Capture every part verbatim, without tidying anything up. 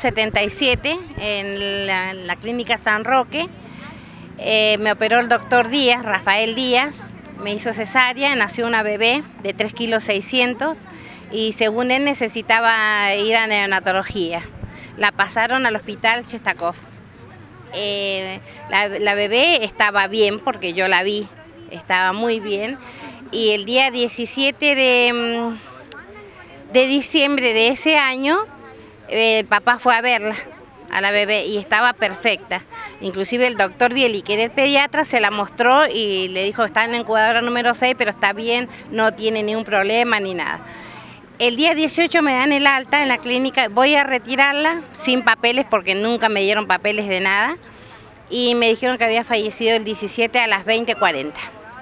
setenta y siete en la, en la clínica San Roque. Eh, me operó el doctor Díaz, Rafael Díaz, me hizo cesárea, nació una bebé de tres kilos seiscientos y según él necesitaba ir a neonatología. La pasaron al hospital Chestakov. Eh, la, la bebé estaba bien porque yo la vi, estaba muy bien, y el día diecisiete de, de diciembre de ese año el papá fue a verla, a la bebé, y estaba perfecta. Inclusive el doctor Bieli, que era el pediatra, se la mostró y le dijo: está en la incubadora número seis, pero está bien, no tiene ningún problema ni nada. El día dieciocho me dan el alta en la clínica, voy a retirarla sin papeles porque nunca me dieron papeles de nada, y me dijeron que había fallecido el diecisiete a las veinte cuarenta.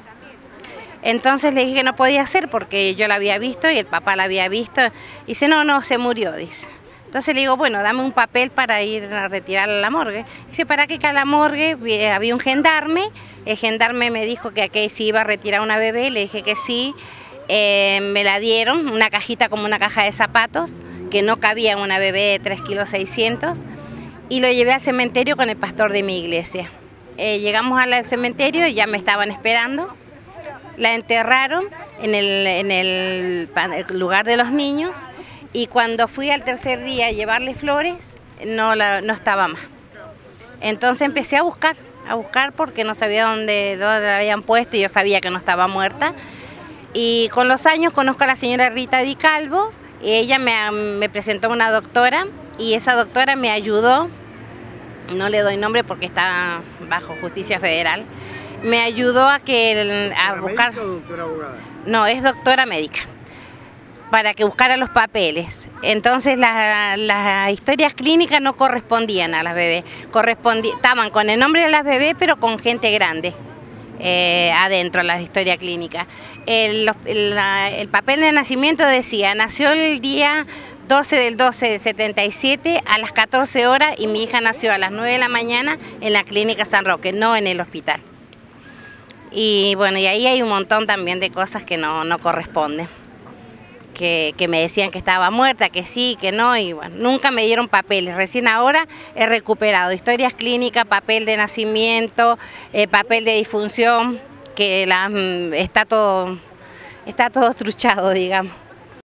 Entonces le dije que no podía ser porque yo la había visto y el papá la había visto. Y dice: no, no, se murió, dice. Entonces le digo: bueno, dame un papel para ir a retirarla a la morgue. Dice: ¿para qué? Que a la morgue había un gendarme, el gendarme me dijo que aquí si iba a retirar una bebé, le dije que sí. Eh, me la dieron, una cajita como una caja de zapatos, que no cabía en una bebé de tres kilos seiscientos, y lo llevé al cementerio con el pastor de mi iglesia. Eh, llegamos al cementerio y ya me estaban esperando, la enterraron en el, en el lugar de los niños, y cuando fui al tercer día a llevarle flores, no, la, no estaba más. Entonces empecé a buscar, a buscar porque no sabía dónde, dónde la habían puesto y yo sabía que no estaba muerta. Y con los años conozco a la señora Rita Di Calvo, y ella me, me presentó a una doctora, y esa doctora me ayudó, no le doy nombre porque está bajo justicia federal, me ayudó a, que, a buscar... ¿Médica o doctora abogada? No, es doctora médica, para que buscara los papeles. Entonces las la historias clínicas no correspondían a las bebés, correspondían, estaban con el nombre de las bebés pero con gente grande. Eh, adentro la historia clínica. El, el, la, el papel de nacimiento decía: nació el día doce del doce del setenta y siete a las catorce horas y mi hija nació a las nueve de la mañana en la clínica San Roque, no en el hospital. Y bueno, y ahí hay un montón también de cosas que no, no corresponden. Que, que me decían que estaba muerta, que sí, que no, y bueno, nunca me dieron papeles. Recién ahora he recuperado historias clínicas, papel de nacimiento, eh, papel de difunción, que la, está todo, está todo truchado, digamos.